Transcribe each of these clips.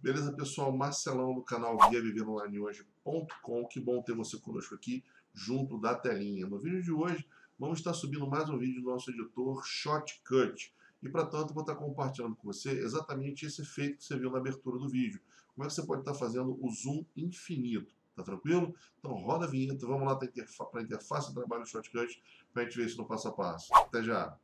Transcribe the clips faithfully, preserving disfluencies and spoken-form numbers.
Beleza, pessoal? Marcelão do canal guia viver online hoje ponto com. Que bom ter você conosco aqui junto da telinha. No vídeo de hoje, vamos estar subindo mais um vídeo do nosso editor Shotcut. E, para tanto, vou estar compartilhando com você exatamente esse efeito que você viu na abertura do vídeo. Como é que você pode estar fazendo o zoom infinito. Tá tranquilo? Então, roda a vinheta. Vamos lá para a interface de trabalho do Shotcut para a gente ver isso no passo a passo. Até já!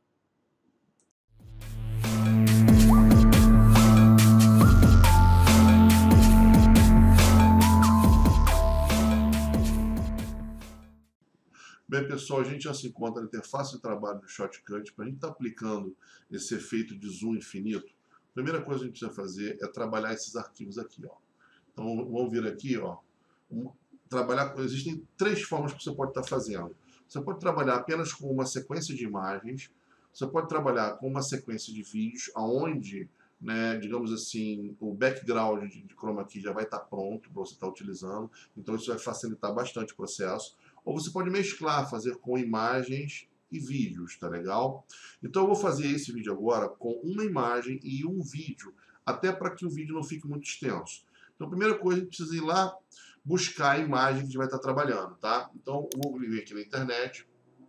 Bem, pessoal, a gente já se encontra na interface de trabalho do Shotcut. Para a gente estar aplicando esse efeito de zoom infinito, a primeira coisa que a gente precisa fazer é trabalhar esses arquivos aqui. Ó. Então, vamos vir aqui, ó, trabalhar. Existem três formas que você pode estar fazendo. Você pode trabalhar apenas com uma sequência de imagens, você pode trabalhar com uma sequência de vídeos, onde, né, digamos assim, o background de, de chroma key já vai estar pronto para você estar utilizando, então isso vai facilitar bastante o processo. Ou você pode mesclar, fazer com imagens e vídeos, tá legal? Então eu vou fazer esse vídeo agora com uma imagem e um vídeo, até para que o vídeo não fique muito extenso. Então a primeira coisa, a gente precisa ir lá buscar a imagem que a gente vai estar trabalhando, tá? Então eu vou vir aqui na internet.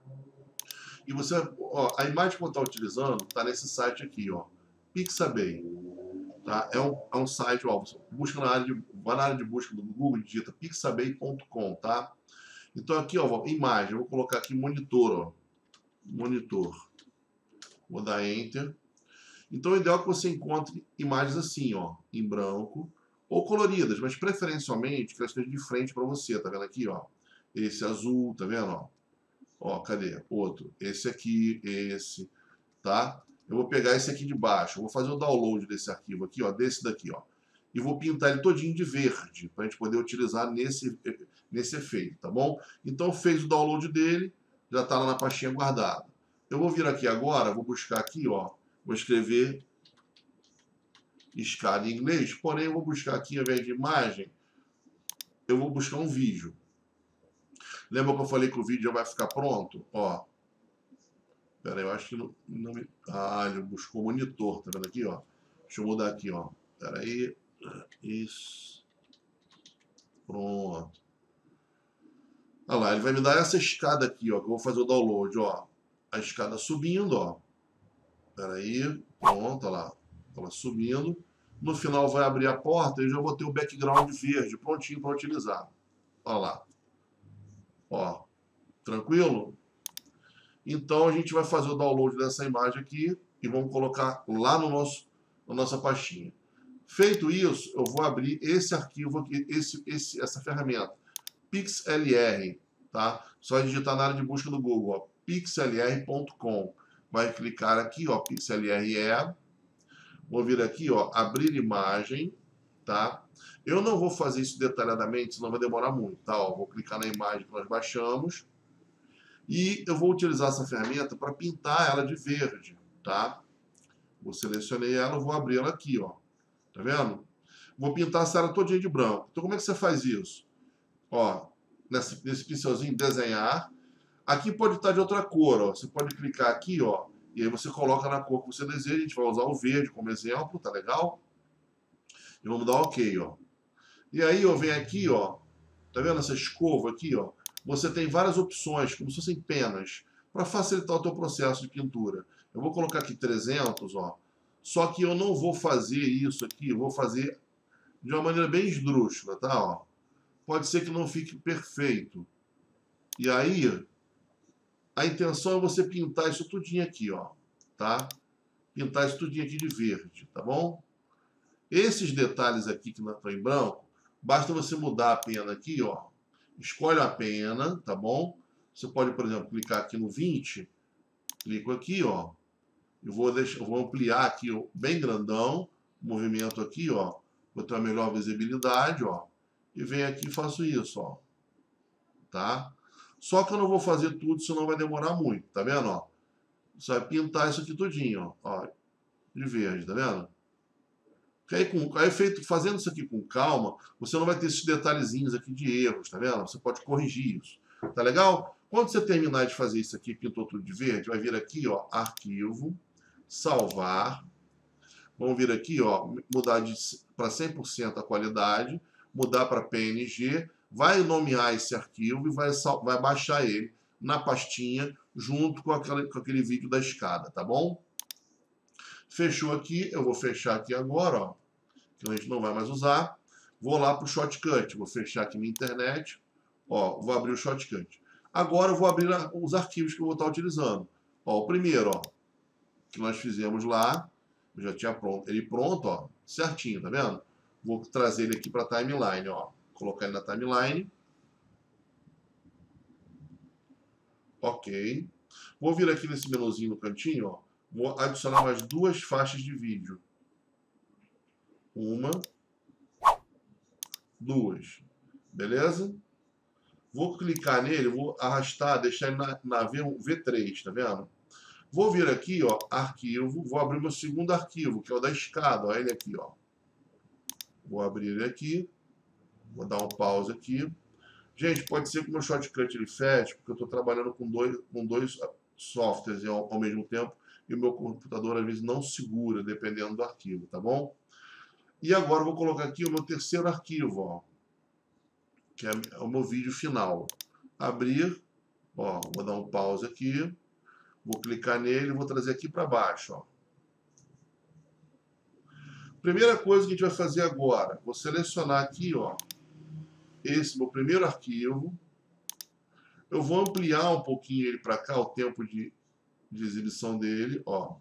E você, ó, a imagem que eu vou estar utilizando está nesse site aqui, ó, Pixabay. Tá? É, um, é um site, ó, você busca na área de, vai na área de busca do Google e digita pixabay ponto com, tá? Então aqui, ó, imagem, eu vou colocar aqui monitor, ó, monitor. Vou dar Enter. Então o ideal é que você encontre imagens assim, ó, em branco ou coloridas, mas preferencialmente que elas estejam de frente para você, tá vendo aqui, ó? Esse azul, tá vendo, ó? Ó, cadê? Outro. Esse aqui, esse, tá? Eu vou pegar esse aqui de baixo, eu vou fazer o download desse arquivo aqui, ó, desse daqui, ó. E vou pintar ele todinho de verde, para a gente poder utilizar nesse, nesse efeito, tá bom? Então, fez o download dele, já está lá na pastinha guardada. Eu vou vir aqui agora, vou buscar aqui, ó, vou escrever escada em inglês, porém eu vou buscar aqui, ao invés de imagem, eu vou buscar um vídeo. Lembra que eu falei que o vídeo já vai ficar pronto? Ó. Pera aí, eu acho que não, não me... Ah, ele buscou monitor, tá vendo aqui, ó? Deixa eu mudar aqui, ó. Pera aí. Isso. Pronto. Olha lá, ele vai me dar essa escada aqui, ó, que eu vou fazer o download, ó. A escada subindo, ó. Pera aí. Pronto, olha lá. Ela subindo. No final vai abrir a porta e eu já vou ter o background verde prontinho para utilizar. Olha lá. Ó. Tranquilo? Então a gente vai fazer o download dessa imagem aqui e vamos colocar lá no nosso, na nossa pastinha. Feito isso, eu vou abrir esse arquivo aqui, esse, esse, essa ferramenta, PixLR, tá? Só digitar na área de busca do Google, ó, pixlr ponto com. Vai clicar aqui, ó, PixLR, vou vir aqui, ó, abrir imagem, tá? Eu não vou fazer isso detalhadamente, senão vai demorar muito, tá? Ó, vou clicar na imagem que nós baixamos. E eu vou utilizar essa ferramenta para pintar ela de verde, tá? Vou selecionei ela, vou abrir ela aqui, ó. Tá vendo? Vou pintar essa área todinha de branco. Então como é que você faz isso? Ó, nesse, nesse pincelzinho, desenhar. Aqui pode estar de outra cor, ó. Você pode clicar aqui, ó, e aí você coloca na cor que você deseja. A gente vai usar o verde como exemplo, tá legal? E vamos dar OK, ó. E aí, ó, vem aqui, ó. Tá vendo essa escova aqui, ó? Você tem várias opções, como se fossem penas, para facilitar o teu processo de pintura. Eu vou colocar aqui trezentos, ó. Só que eu não vou fazer isso aqui, eu vou fazer de uma maneira bem esdrúxula, tá? Ó. Pode ser que não fique perfeito. E aí, a intenção é você pintar isso tudinho aqui, ó, tá? Pintar isso tudinho aqui de verde, tá bom? Esses detalhes aqui que não estão em branco, basta você mudar a pena aqui, ó. Escolhe a pena, tá bom? Você pode, por exemplo, clicar aqui no vinte. Clico aqui, ó. Eu vou, deixar, eu vou ampliar aqui, ó, bem grandão. O movimento aqui, ó. Vou ter uma melhor visibilidade, ó. E venho aqui e faço isso, ó. Tá? Só que eu não vou fazer tudo, senão vai demorar muito. Tá vendo, ó? Você vai pintar isso aqui tudinho, ó. ó de verde, tá vendo? Aí, com, aí feito, fazendo isso aqui com calma, você não vai ter esses detalhezinhos aqui de erros, tá vendo? Você pode corrigir isso. Tá legal? Quando você terminar de fazer isso aqui, pintou tudo de verde, vai vir aqui, ó, arquivo, salvar. Vamos vir aqui, ó, mudar para cem por cento a qualidade, mudar para P N G, vai nomear esse arquivo e vai, vai baixar ele na pastinha junto com aquele, com aquele vídeo da escada, tá bom? Fechou aqui, eu vou fechar aqui agora, ó, que a gente não vai mais usar. Vou lá para o Shotcut, vou fechar aqui minha internet, ó, vou abrir o Shotcut. Agora eu vou abrir os arquivos que eu vou estar utilizando. Ó, o primeiro, ó, que nós fizemos lá, eu já tinha pronto, ele pronto, ó, certinho, tá vendo? Vou trazer ele aqui para a timeline, ó, colocar ele na timeline. Ok. Vou vir aqui nesse menuzinho no cantinho, ó, vou adicionar mais duas faixas de vídeo. Uma, duas, beleza? Vou clicar nele, vou arrastar, deixar ele na, na V três, tá vendo? Vou vir aqui, ó, arquivo, vou abrir meu segundo arquivo, que é o da escada, ó, ele aqui, ó. Vou abrir ele aqui, vou dar um pause aqui. Gente, pode ser que o meu Shotcut ele feche, porque eu estou trabalhando com dois, com dois softwares ao, ao mesmo tempo, e o meu computador às vezes não segura, dependendo do arquivo, tá bom? E agora eu vou colocar aqui o meu terceiro arquivo, ó, que é o meu vídeo final. Abrir, ó, vou dar um pause aqui, vou clicar nele e vou trazer aqui para baixo, ó. Primeira coisa que a gente vai fazer agora, vou selecionar aqui, ó, esse meu primeiro arquivo. Eu vou ampliar um pouquinho ele para cá, o tempo de, de exibição dele, ó.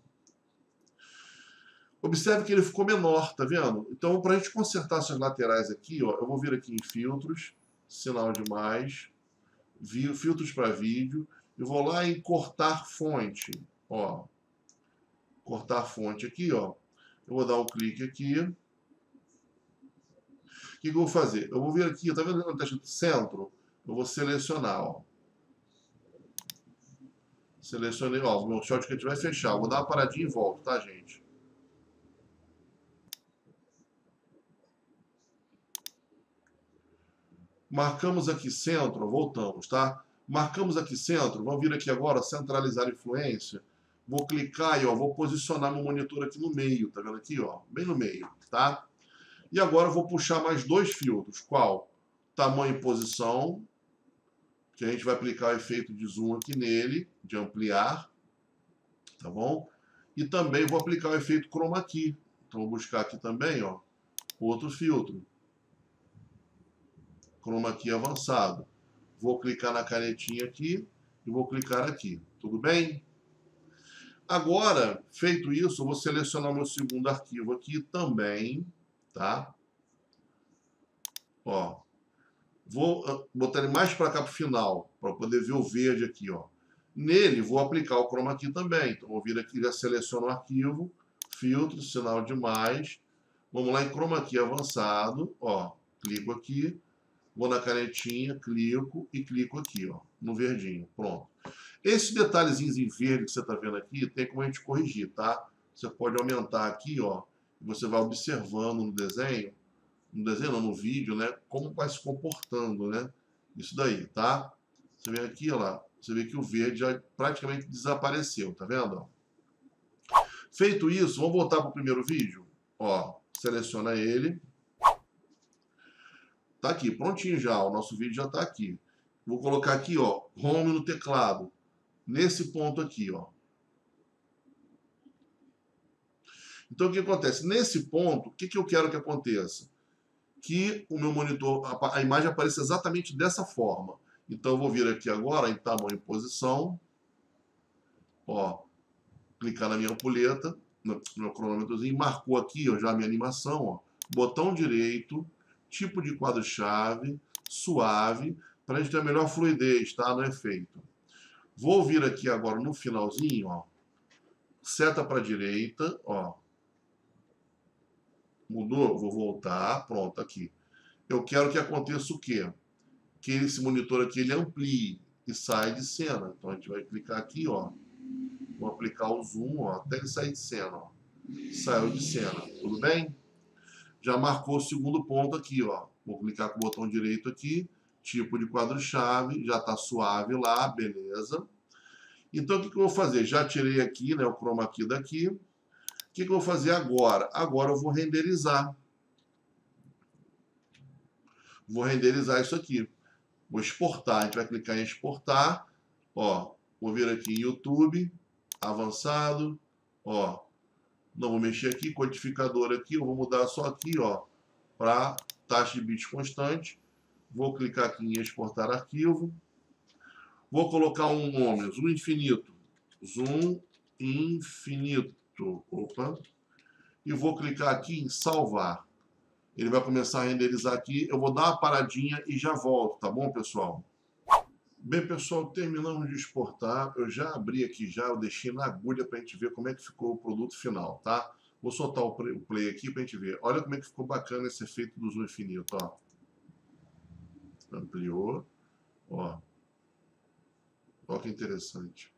Observe que ele ficou menor, tá vendo? Então, para a gente consertar essas laterais aqui, ó, eu vou vir aqui em filtros, sinal de mais, filtros para vídeo, e vou lá em cortar fonte, ó. Cortar fonte aqui, ó. Eu vou dar um clique aqui. O que eu vou fazer? Eu vou vir aqui, tá vendo onde está escrito centro? Eu vou selecionar, ó. Selecionei, ó, o meu Shotcut vai fechar. Eu vou dar uma paradinha e volto, tá, gente? Marcamos aqui centro, voltamos, tá? Marcamos aqui centro, vamos vir aqui agora, centralizar influência. Vou clicar e ó, vou posicionar meu monitor aqui no meio, tá vendo aqui, ó? Bem no meio, tá? E agora eu vou puxar mais dois filtros. Qual? Tamanho e posição, que a gente vai aplicar o efeito de zoom aqui nele, de ampliar, tá bom? E também vou aplicar o efeito chroma key. Então vou buscar aqui também, ó, outro filtro. Chroma key avançado. Vou clicar na canetinha aqui e vou clicar aqui. Tudo bem? Agora, feito isso, eu vou selecionar o meu segundo arquivo aqui também, tá? Ó, vou botar ele mais para cá para o final, para poder ver o verde aqui, ó. Nele, vou aplicar o chroma key também. Então, vou vir aqui, já seleciono o arquivo, filtro, sinal de mais. Vamos lá em chroma key avançado, ó. Clico aqui. Vou na canetinha, clico e clico aqui, ó, no verdinho. Pronto. Esses detalhezinhos em verde que você está vendo aqui, tem como a gente corrigir, tá? Você pode aumentar aqui, ó, e você vai observando no desenho, no desenho não, no vídeo, né, como vai se comportando, né? Isso daí, tá? Você vê aqui, ó lá, você vê que o verde já praticamente desapareceu, tá vendo? Feito isso, vamos voltar para o primeiro vídeo, ó, seleciona ele. Tá aqui, prontinho já, o nosso vídeo já está aqui. Vou colocar aqui, ó, home no teclado, nesse ponto aqui, ó. Então, o que acontece? Nesse ponto, o que, que eu quero que aconteça? Que o meu monitor, a, a imagem apareça exatamente dessa forma. Então, eu vou vir aqui agora em tamanho e posição, ó, clicar na minha ampulheta, no meu cronômetrozinho, marcou aqui, ó, já a minha animação, ó, botão direito, tipo de quadro-chave, suave, para a gente ter a melhor fluidez, tá? No efeito. Vou vir aqui agora no finalzinho, ó, seta para a direita, ó. Mudou? Vou voltar, pronto, aqui. Eu quero que aconteça o quê? Que esse monitor aqui, ele amplie e saia de cena. Então, a gente vai clicar aqui, ó. Vou aplicar o zoom, ó, até ele sair de cena, ó. Saiu de cena, tudo bem? Já marcou o segundo ponto aqui, ó. Vou clicar com o botão direito aqui, tipo de quadro-chave, já está suave lá, beleza. Então, o que, que eu vou fazer? Já tirei aqui, né, o chroma key daqui. O que, que eu vou fazer agora? Agora eu vou renderizar. Vou renderizar isso aqui. Vou exportar. A gente vai clicar em exportar. Ó, vou vir aqui em YouTube, avançado. Ó, não vou mexer aqui, codificador aqui. Eu vou mudar só aqui, ó, para taxa de bits constante. Vou clicar aqui em exportar arquivo. Vou colocar um nome, zoom infinito. Zoom infinito. Opa. E vou clicar aqui em salvar. Ele vai começar a renderizar aqui. Eu vou dar uma paradinha e já volto, tá bom, pessoal? Bem, pessoal, terminamos de exportar. Eu já abri aqui já, eu deixei na agulha para a gente ver como é que ficou o produto final, tá? Vou soltar o play aqui para a gente ver. Olha como é que ficou bacana esse efeito do zoom infinito, ó. Ampliou, ó. Olha que interessante.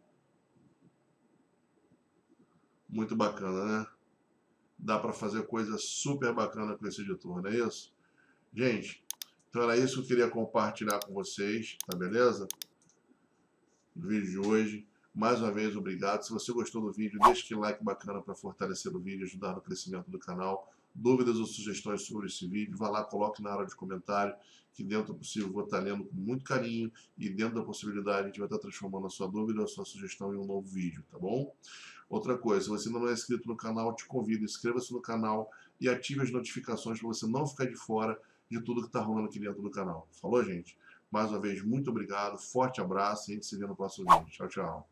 Muito bacana, né? Dá para fazer coisa super bacana com esse editor, não é isso? Gente, então era isso que eu queria compartilhar com vocês, tá beleza? No vídeo de hoje. Mais uma vez, obrigado. Se você gostou do vídeo, deixe aquele like bacana para fortalecer o vídeo e ajudar no crescimento do canal. Dúvidas ou sugestões sobre esse vídeo, vá lá, coloque na área de comentário, que dentro do possível eu vou estar lendo com muito carinho e dentro da possibilidade a gente vai estar transformando a sua dúvida ou a sua sugestão em um novo vídeo, tá bom? Outra coisa, se você ainda não é inscrito no canal, eu te convido, inscreva-se no canal e ative as notificações para você não ficar de fora de tudo que está rolando aqui dentro do canal. Falou, gente? Mais uma vez, muito obrigado, forte abraço e a gente se vê no próximo vídeo. Tchau, tchau.